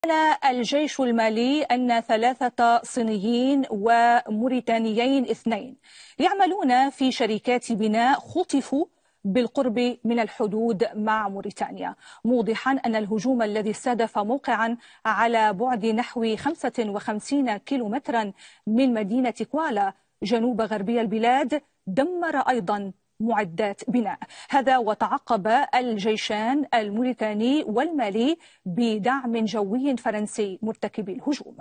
أعلن الجيش المالي أن 3 صينيين وموريتانيين 2 يعملون في شركات بناء خطفوا بالقرب من الحدود مع موريتانيا، موضحا أن الهجوم الذي استهدف موقعا على بعد نحو 55 كيلومترا من مدينة كوالا جنوب غربي البلاد دمر أيضا معدات بناء. هذا وتعقب الجيشان الموريتاني والمالي بدعم جوي فرنسي مرتكبي الهجوم.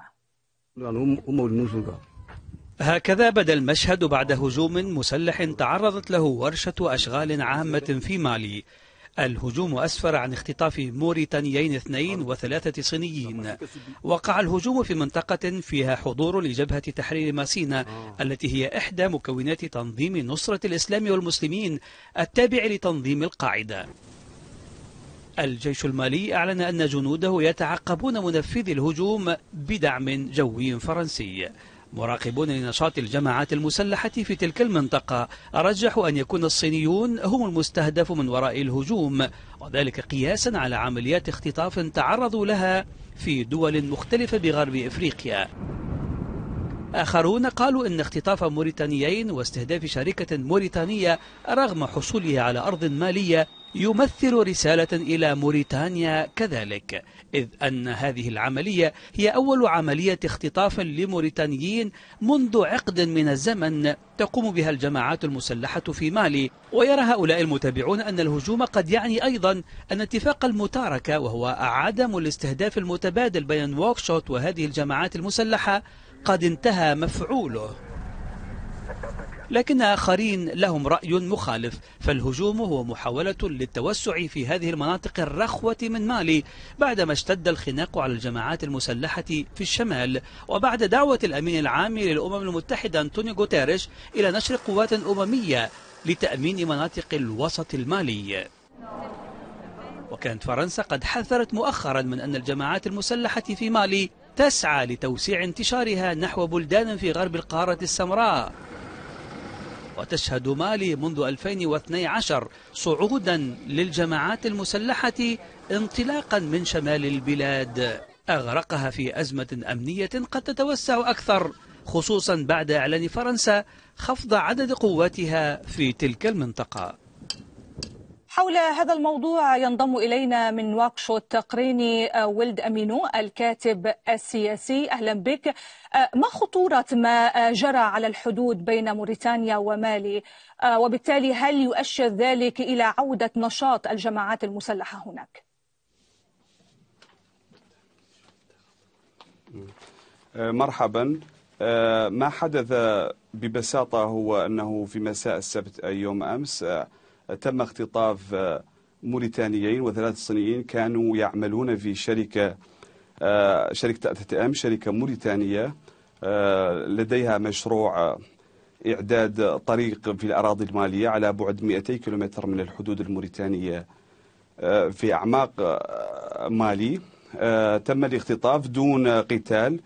هكذا بدا المشهد بعد هجوم مسلح تعرضت له ورشة أشغال عامة في مالي. الهجوم أسفر عن اختطاف موريتانيين 2 و3 صينيين. وقع الهجوم في منطقة فيها حضور لجبهة تحرير ماسينا التي هي إحدى مكونات تنظيم نصرة الإسلام والمسلمين التابع لتنظيم القاعدة. الجيش المالي أعلن أن جنوده يتعقبون منفذي الهجوم بدعم جوي فرنسي. مراقبون لنشاط الجماعات المسلحة في تلك المنطقة رجحوا أن يكون الصينيون هم المستهدف من وراء الهجوم، وذلك قياسا على عمليات اختطاف تعرضوا لها في دول مختلفة بغرب إفريقيا. آخرون قالوا إن اختطاف موريتانيين واستهداف شركة موريتانية رغم حصوله على أرض مالية يمثل رسالة إلى موريتانيا كذلك، إذ أن هذه العملية هي أول عملية اختطاف لموريتانيين منذ عقد من الزمن تقوم بها الجماعات المسلحة في مالي. ويرى هؤلاء المتابعون أن الهجوم قد يعني أيضا أن اتفاق المتاركة، وهو عدم الاستهداف المتبادل بين نواكشوط وهذه الجماعات المسلحة، قد انتهى مفعوله. لكن آخرين لهم رأي مخالف، فالهجوم هو محاولة للتوسع في هذه المناطق الرخوة من مالي بعدما اشتد الخناق على الجماعات المسلحة في الشمال، وبعد دعوة الأمين العام للأمم المتحدة أنطونيو غوتيريش إلى نشر قوات أممية لتأمين مناطق الوسط المالي. وكانت فرنسا قد حذرت مؤخرا من أن الجماعات المسلحة في مالي تسعى لتوسيع انتشارها نحو بلدان في غرب القارة السمراء. وتشهد مالي منذ 2012 صعودا للجماعات المسلحة انطلاقا من شمال البلاد أغرقها في أزمة أمنية قد تتوسع أكثر، خصوصا بعد إعلان فرنسا خفض عدد قواتها في تلك المنطقة. حول هذا الموضوع ينضم إلينا من نواكشوط قريني ولد أمينو الكاتب السياسي. أهلا بك. ما خطورة ما جرى على الحدود بين موريتانيا ومالي، وبالتالي هل يؤشر ذلك إلى عودة نشاط الجماعات المسلحة هناك؟ مرحبا. ما حدث ببساطة هو أنه في مساء السبت يوم أمس تم اختطاف موريتانيين و3 صينيين كانوا يعملون في شركة شركة موريتانية لديها مشروع إعداد طريق في الأراضي المالية على بعد 200 كيلومتر من الحدود الموريتانية في أعماق مالي. تم الاختطاف دون قتال.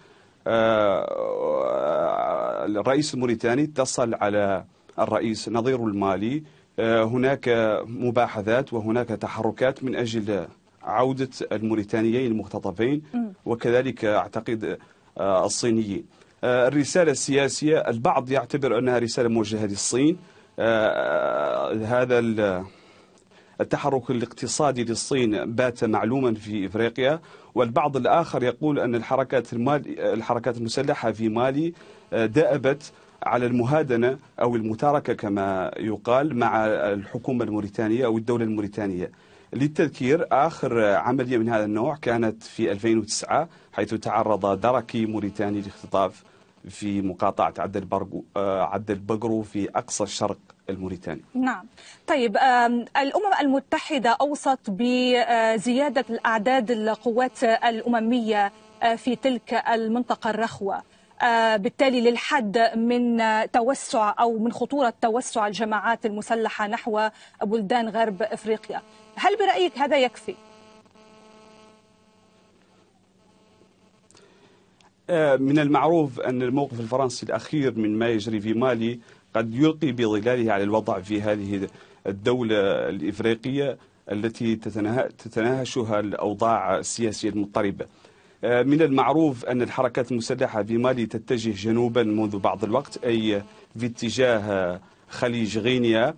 الرئيس الموريتاني اتصل على الرئيس نظيره المالي. هناك مباحثات وهناك تحركات من أجل عودة الموريتانيين المختطفين وكذلك أعتقد الصينيين. الرسالة السياسية البعض يعتبر أنها رسالة موجهة للصين. هذا التحرك الاقتصادي للصين بات معلوما في إفريقيا، والبعض الآخر يقول أن الحركات المسلحة في مالي دأبت على المهادنة أو المتاركة كما يقال مع الحكومة الموريتانية أو الدولة الموريتانية. للتذكير آخر عملية من هذا النوع كانت في 2009 حيث تعرض دركي موريتاني لاختطاف في مقاطعة عد البقرو في أقصى الشرق الموريتاني. نعم. طيب، الأمم المتحدة أوصت بزيادة الأعداد القوات الأممية في تلك المنطقة الرخوة، بالتالي للحد من توسع أو من خطورة توسع الجماعات المسلحة نحو بلدان غرب إفريقيا. هل برأيك هذا يكفي؟ من المعروف أن الموقف الفرنسي الأخير من ما يجري في مالي قد يلقي بظلاله على الوضع في هذه الدولة الإفريقية التي تتناهشها الأوضاع السياسية المضطربة. من المعروف أن الحركات المسلحة في مالي تتجه جنوبا منذ بعض الوقت، أي في اتجاه خليج غينيا،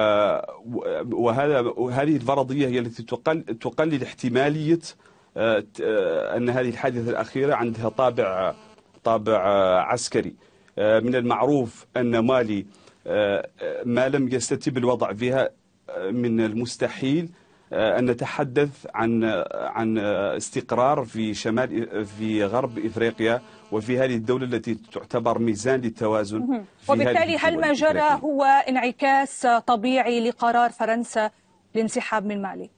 وهذه الفرضية هي التي تقلل احتمالية أن هذه الحادثة الأخيرة عندها طابع عسكري. من المعروف أن مالي ما لم يستتب الوضع فيها من المستحيل أن نتحدث عن استقرار في غرب إفريقيا، وفي هذه الدولة التي تعتبر ميزان للتوازن. وبالتالي هل ما جرى هو انعكاس طبيعي لقرار فرنسا الانسحاب من مالي؟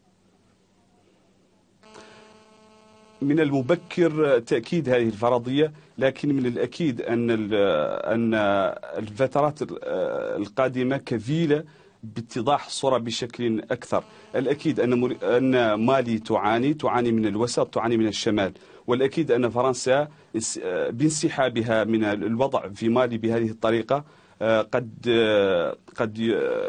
من المبكر تأكيد هذه الفرضية، لكن من الأكيد أن الفترات القادمة كفيلة باتضاح الصورة بشكل أكثر. الأكيد أن مالي تعاني من الوسط، تعاني من الشمال، والأكيد أن فرنسا بانسحابها من الوضع في مالي بهذه الطريقة قد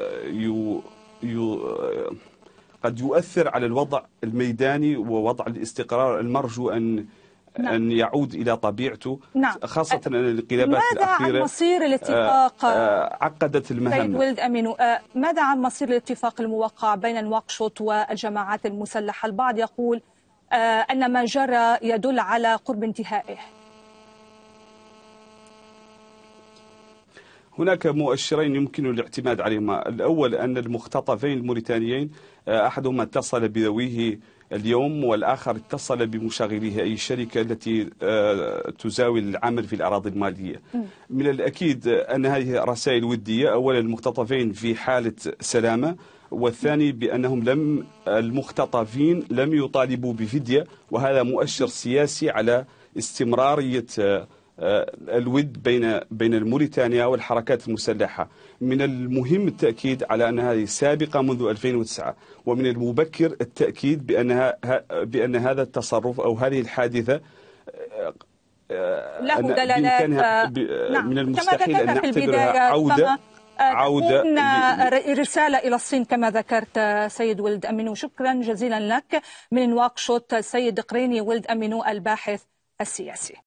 يؤثر على الوضع الميداني ووضع الاستقرار المرجو أن يعود إلى طبيعته. خاصة أن الانقلابات الأخيرة ماذا عن مصير الاتفاق عقدت المهمة؟ سيد ولد أمينو، ماذا عن مصير الاتفاق الموقع بين نواكشوط والجماعات المسلحة؟ البعض يقول أن ما جرى يدل على قرب انتهائه. هناك مؤشرين يمكن الاعتماد عليهما. الأول أن المختطفين الموريتانيين أحدهما اتصل بذويه اليوم، والآخر اتصل بمشغليه، أي الشركة التي تزاول العمل في الأراضي المالية. من الأكيد أن هذه رسائل ودية. أولا المختطفين في حالة سلامة، والثاني بأنهم المختطفين لم يطالبوا بفدية، وهذا مؤشر سياسي على استمرارية الود بين الموريتانيا والحركات المسلحة. من المهم التأكيد على أن هذه سابقة منذ 2009، ومن المبكر التأكيد بأن هذا التصرف أو هذه الحادثة له دلالات من المستحيل أن نعتبرها عودة رسالة إلى الصين كما ذكرت سيد ولد أمينو. شكرا جزيلا لك من نواكشوط سيد قريني ولد أمينو الباحث السياسي.